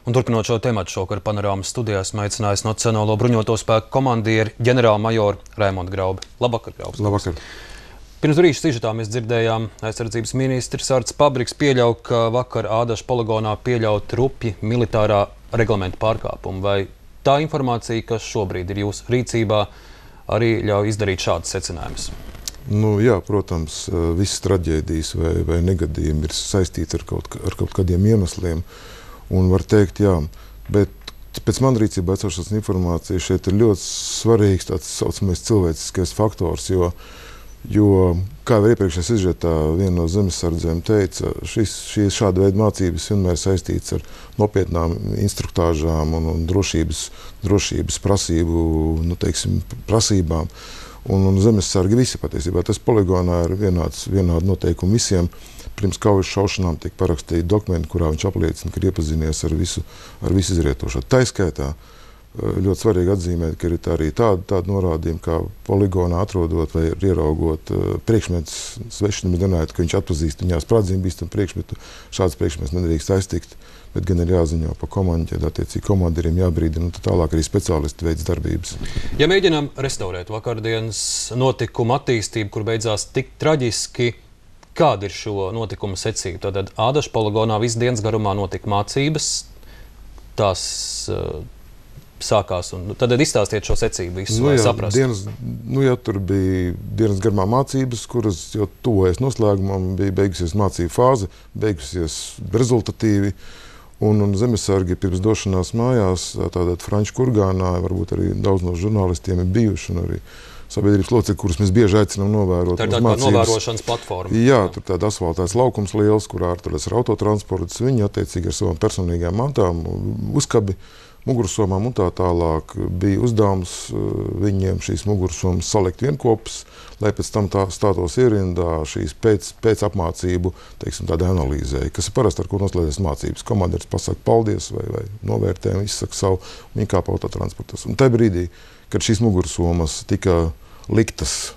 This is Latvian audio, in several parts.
Un turpinot šo tematu, šovakar panorāmas studijās aicinājis Nacionālo bruņoto spēku komandieri ģenerālmajoru Raimondu Graubi. Labvakar, Graubs. Labvakar. Pirms brīža sižetā mēs dzirdējām, aizsardzības ministrs Arts Pabriks pieļauj, ka vakar Ādažu poligonā pieļaut rupji militārā reglamenta pārkāpumu. Vai tā informācija, kas šobrīd ir jūsu rīcībā, arī ļauj izdarīt šādas secinājumus? Jā, protams, visas traģēdijas vai negadījumi ir saistīti ar kaut kādiem iemesliem. Un var teikt, jā, bet pēc man rīcībā esošās informācijas šeit ir ļoti svarīgs tāds saucamais cilvēciskais faktors, jo kā jau iepriekšējā sižetā viena no zemesardzēm teica, šāda veida mācības vienmēr saistīts ar nopietnām instruktāžām un drošības prasībām. Un zemesargi visi patiesībā. Tas poligonā ir vienādi noteikumi visiem. Pirms kaujas šaušanām tiek parakstīti dokumenti, kurā viņš apliecina, ka ir iepazinies ar visu izrietošo. Tā skaitā ļoti svarīgi atzīmēt, ka ir arī tāda norādījuma, kā poligonā atrodot vai ieraugot priekšmetus svešiem, runājot, ka viņš atpazīst viņā sprādzienu bīstamu priekšmetu. Šāds priekšmets nedrīkst aiztikt, bet gan ir jāziņo pa komandu, attiecīgi komandieriem jābrīdina, un tālāk arī speciālisti veids darbības. Ja mēģinām restaurēt vakardienas notikumu attīstību, kur beidzās tik traģiski, kāda ir šo notikumu secība? Tātad Ādažu poligonā visu dienas garumā notika mācības, tās sākās, un tad izstāstiet šo secību visu, lai saprastu. Tur bija dienas garumā mācības, kuras jau tuvojas noslēgumam, bija beigusies mācību fāze, beigusies rezultatīvi, un zemesargi pirms došanās mājās, tātad Franču kurgānā, varbūt arī daudz no žurnālistiem ir bijuši, un arī sabiedrības locekļi, kurus mēs bieži aicinām novērot. Tā ir tāda novērošanas platforma. Jā, tur tāda asfaltēts laukums liels, kurā atrodas ar autotransports. Viņi attiecīgi ar savām personīgām mantām, uzkabi, mugursomām un tā tālāk bija uzdevums viņiem šīs mugursomas salikt vienkopus, lai pēc tam stātos ierindā šīs pēc apmācību, tāda analīzē, kas ir parasti, ar ko noslēdzas mācības. Komandieris pasaka paldies vai novērtē, izsaka savu, viņi kāpa autotransportos. Un tajā brīdī, kad šīs mugursomas tika liktas,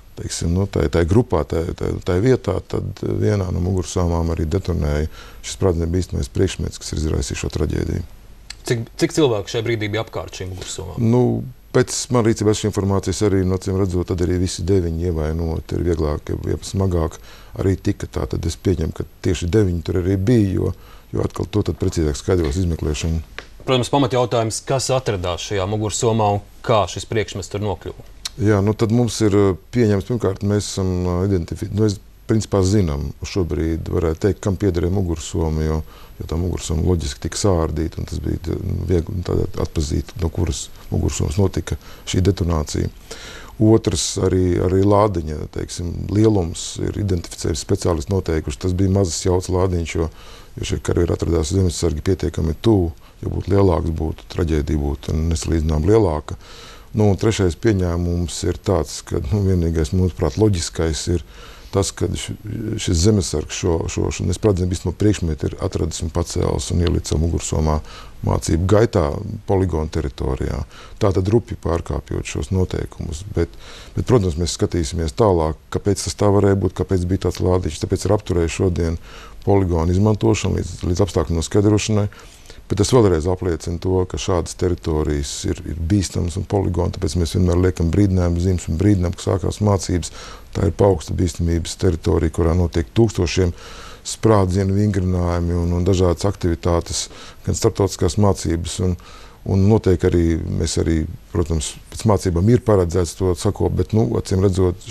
tā grupā, tā vietā, tad vienā no mugursomām arī detonēja šis sprādzienu bīstamais priekšmets, kas ir izraisījis šo traģēdiju. Cik cilvēku šajā brīdī bija apkārt šīm mugursomām? Pēc man rīcībā šī informācijas arī, acīm redzot, tad arī visi 9 ievainoti, ir vieglāk, ja smagāk arī tika tā, tad es pieņemu, ka tieši 9 tur arī bija, jo atkal to tad precīzāk skaidros izmeklēšanu. Protams, pamatjautājums, kas atradās šajā mugursomā un kā šis priekšmets tur nokļuva? Jā, tad mums ir pieņemts, pirmkārt, mēs esam identificējuši, principā zinām, šobrīd varētu teikt, kam piederēja mugursoma, jo tā mugursoma loģiski tika sārdīta, un tas bija viegli atpazīt, no kuras mugursomas notika šī detonācija. Otrs, arī lādiņa, lielums ir identificējis speciālisti noteikuši. Tas bija mazas jauts lādiņš, jo šie karavīri atradās zemesargi pietiekami tuvu, ja būtu lielāks, traģēdija būtu nesalīdzinām lielāka. Un trešais pieņēmums ir tāds, ka vienīgais, mūsuprāt, loģiskais ir tas, ka šis zemesargs šo nesprādzienu bīstamo priekšmetu ir atradis un pacēlis un ielicis mugursomā mācību gaitā poligona teritorijā. Tātad rupji pārkāpjot šos noteikumus. Bet, protams, mēs skatīsimies tālāk, kāpēc tas tā varēja būt, kāpēc bija tāds lādiņš. Tāpēc ir apturējuši šodien poligona izmantošanu līdz apstākļu noskaidrošanai. Bet tas vēlreiz apliecina to, ka šādas teritorijas ir bīstamas un poligoni, tāpēc mēs vienmēr liekam brīdinājumu zīmes un brīdinājumu, ka sākās mācības. Tā ir paaugsta bīstamības teritorija, kurā notiek tūkstošiem sprādzienu vingrinājumi un dažādas aktivitātes, gan starptautiskās mācības. Un notiek arī, mēs arī, protams, pēc mācībām ir paredzēts to sakot, bet, acīm redzot,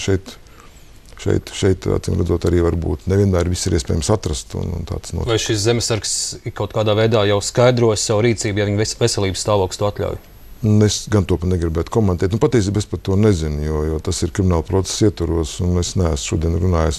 šeit acīm redzot, arī varbūt nevienmēr viss ir iespējams atrast. Un tāds notiek. Vai šis zemesargs kaut kādā veidā jau skaidros savu rīcību, ja viņa veselības stāvoklis to atļauj? Es gan to negribētu komentēt. Patiesībā es par to nezinu, jo tas ir krimināla procesa ietvaros, un es neesmu šodien runājis.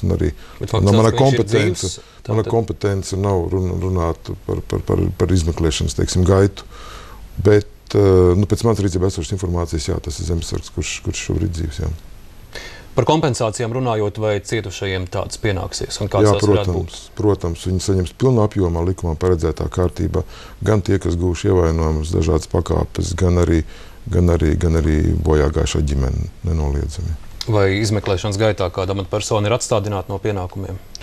Mana kompetence nav runāt par izmeklēšanas, gaitu. Bet pēc manas rīcībā esošas informācijas, jā, tas ir zemesargs, kurš šobrīd dzīves. Jā. Par kompensācijām runājot, vai cietušajiem tāds pienāksies? Jā, protams, viņi saņems pilnā apjomā likumā paredzētā kārtībā. Gan tie, kas gūši ievainojumus, dažādas pakāpes, gan arī bojāgājušā ģimene nenoliedzami. Vai izmeklēšanas gaitā kāda amatpersona ir atstādināta no pienākumiem?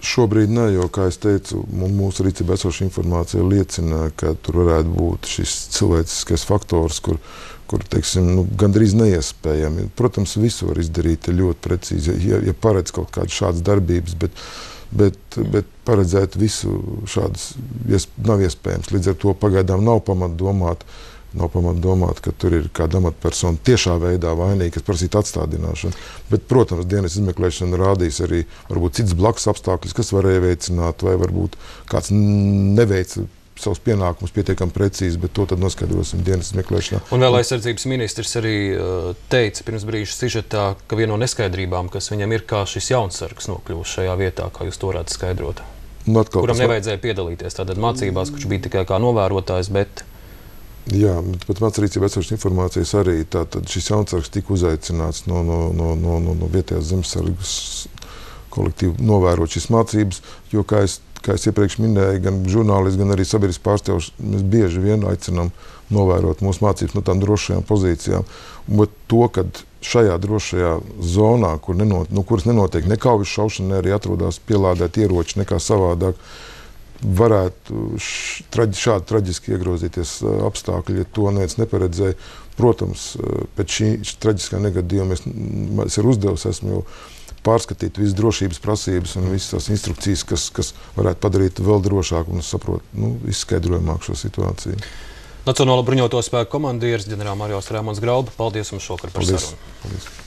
Šobrīd ne, jo, kā es teicu, mūsu rīcībā esoša informācija liecina, ka tur varētu būt šis cilvēciskais faktors, kur teiksim, gandrīz neiespējami. Protams, visu var izdarīt ļoti precīzi, ja paredz kaut kādas šādas darbības, bet paredzēt visu šādas nav iespējams. Līdz ar to pagaidām nav pamata domāt, ka tur ir kāda amatpersona tiešā veidā vainīga, kas prasītu atstādināšanu. Bet, protams, dienas izmeklēšana rādīs arī varbūt cits blakus apstākļus, kas varēja veicināt, vai varbūt kāds neveica savus pienākumus pietiekami precīzi, bet to tad noskaidrosim dienas izmeklēšanā. Un vēl aizsardzības ministrs arī teica pirms brīža sižetā, ka viena no neskaidrībām, kas viņam ir, kā šis jaunsargs nokļūst šajā vietā, kā jūs to varētu skaidrot. Kuram nevajadzēja piedalīties tātad mācībās, kurš bija tikai kā novērotājs, bet... Jā, pat mans rīcībā esošas informācijas arī tātad šis jaunsargs tika uzaicināts no vietējās zemesargas kolektīvu novērot šīs mācības, jo, kā es iepriekš minēju, gan žurnālisti, gan arī sabiedrisks pārstāvs, mēs bieži vien aicinām novērot mūsu mācības no tām drošajām pozīcijām. Bet to, kad šajā drošajā zonā, kuras nenotiek ne kaujas šaušana, ne arī atrodas pielādēti ieroči, nekā savādāk, varētu šādi traģiski iegrozīties apstākļi, ja to neviens neparedzēja. Protams, pēc šī traģiskā negadījuma es ir uzdevis, esmu jau pārskatīt visas drošības prasības un visas tās instrukcijas, kas varētu padarīt vēl drošāk un saprotu, izskaidrojamāk šo situāciju. Nacionālo bruņoto spēku komandieris ģenerālmajors Raimonds Grauba, paldies jums šovakar par sarunu. Paldies.